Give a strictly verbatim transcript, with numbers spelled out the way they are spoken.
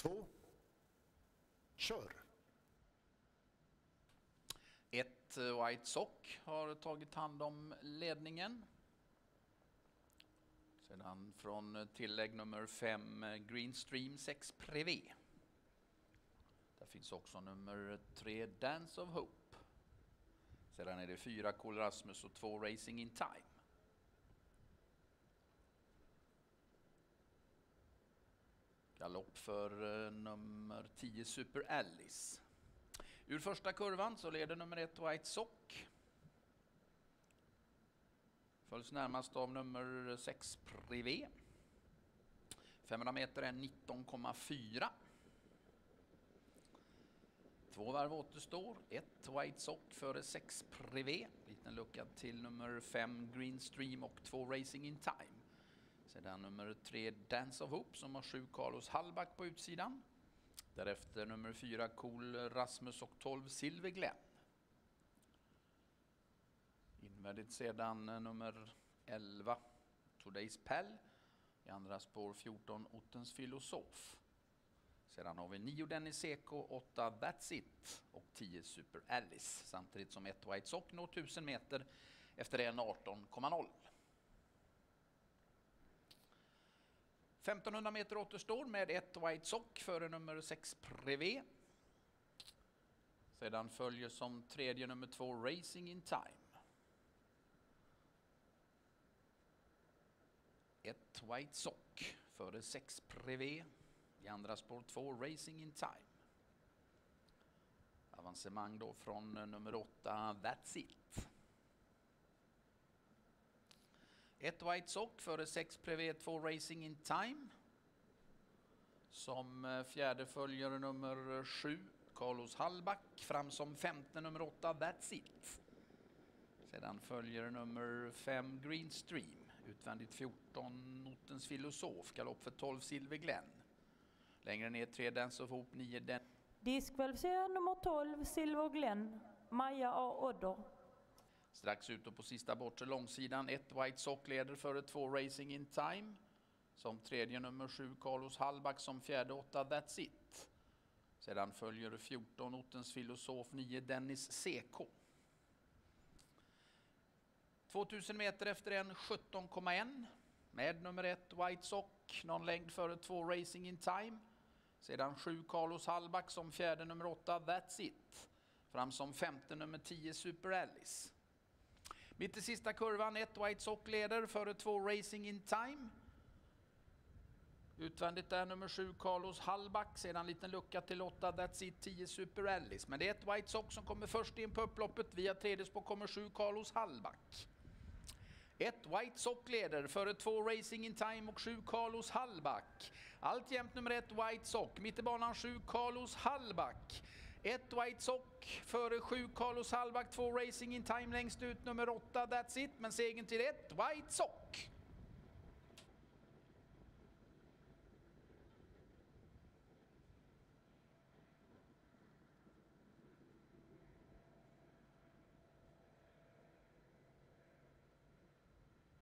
två, kör! Ett White Sock har tagit hand om ledningen. Sedan från tillägg nummer fem Green Stream sex Privé. Där finns också nummer tre Dance of Hope. Sedan är det fyra Cool Rasmus och två Racing in Time. Galopp för nummer tio Super Alice. Ur första kurvan så leder nummer ett White Sock. Följs närmast av nummer sex Privé. femhundra meter är nitton komma fyra. Två varv återstår. Ett White Sock före sex Privé. Liten lucka till nummer fem Green Stream och två Racing in Time. Sedan nummer tre Dance of Hope som har sju Carlos Hallback på utsidan. Därefter nummer fyra Cool Rasmus och tolv Silver Glenn. Invändigt sedan nummer elva Today's Pell. I andra spår fjorton Ottens Filosof. Sedan har vi nio Dennis Seko, åtta That's It och tio Super Alice. Samtidigt som ett White Sock når tusen meter efter en arton komma noll. femtonhundra meter återstår med ett White Sock före nummer sex Privé. Sedan följer som tredje nummer två Racing in Time. Ett White Sock före sex Privé. I andra spår två Racing in Time. Avancemang då från nummer åtta That's It. Ett White Sock före sex Privé, två Racing in Time. Som fjärde följer nummer sju Carlos Hallback. Fram som femte nummer åtta That's It. Sedan följer nummer fem Green Stream. Utvändigt fjorton Notens Filosof. Galopp för tolv Silver Glenn. Längre ner tre Dance of Hope, nio Den. Diskvalificerad nummer tolv Silver Glenn. Maja A. Odder. Strax ute på sista bortre långsidan. Ett White Sock leder före två Racing in Time. Som tredje nummer sju Carlos Hallback. Som fjärde åtta That's It. Sedan följer fjorton Ottens Filosof, nio Dennis Seko. tvåtusen meter efter en sjutton komma ett. Med nummer ett White Sock. Någon längd före två Racing in Time. Sedan sju Carlos Hallback som fjärde nummer åtta That's It. Fram som femte nummer tio Super Alice. Mitt i sista kurvan ett White Sock leder före två Racing in Time. Utvändigt är nummer sju Carlos Hallback. Sedan liten lucka till åtta That's It, tio Super Alice. Men det är ett White Sock som kommer först in på upploppet. Via tredje spår kommer sju Carlos Hallback. Ett White Sock leder före två Racing in Time och sju Carlos Hallback. Alltjämt nummer ett White Sock. Mitt i banan sju Carlos Hallback. Ett White Sock före sju Carlos Hallback. Två Racing in Time längst ut nummer åtta That's It. Men segern till ett White Sock.